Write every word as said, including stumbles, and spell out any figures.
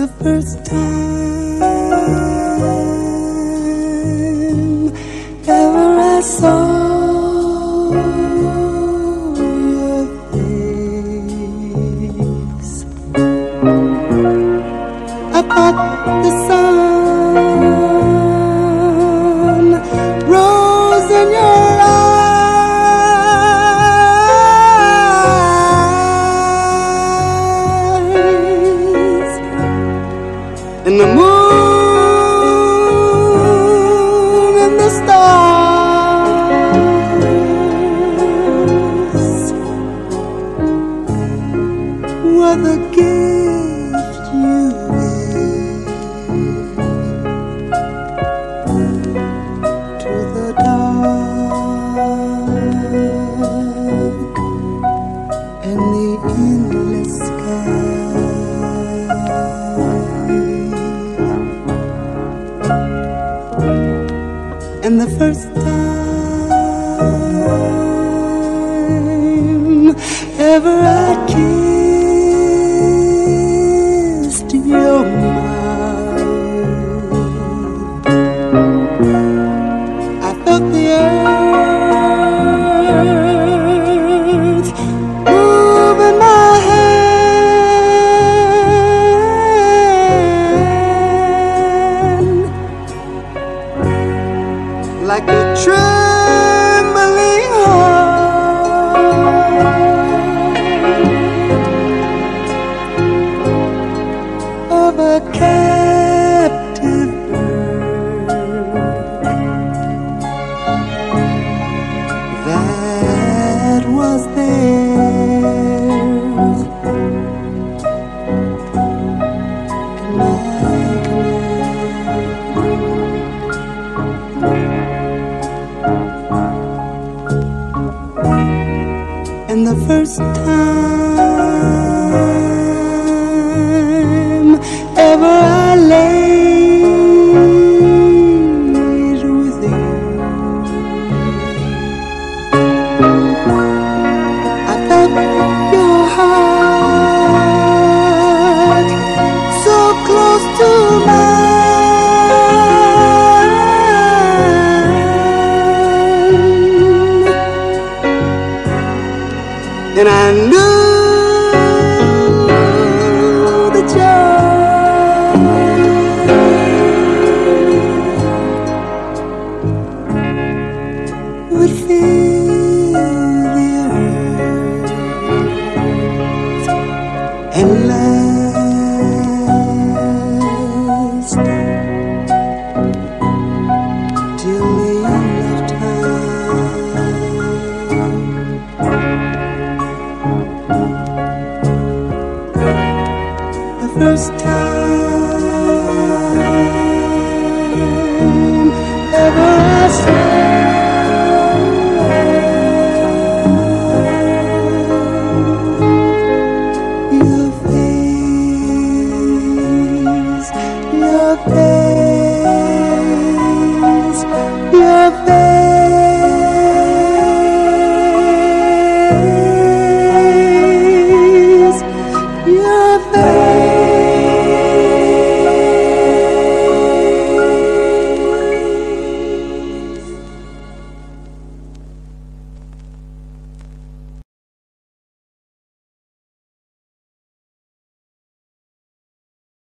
the first time ever I saw your face. I thought the sun rose in your eyes, and the moon and the stars were the gift you gave to the dark and the endless sky. And the first time ever I kissed your mouth, I felt the earth move in my hand, like a trembling heart of a captive bird that was theirs in my command. And the first time ever I laid with you, I felt your heart so close to mine, and I knew the joy would fill the earth and last till the end of time. The first time ever I saw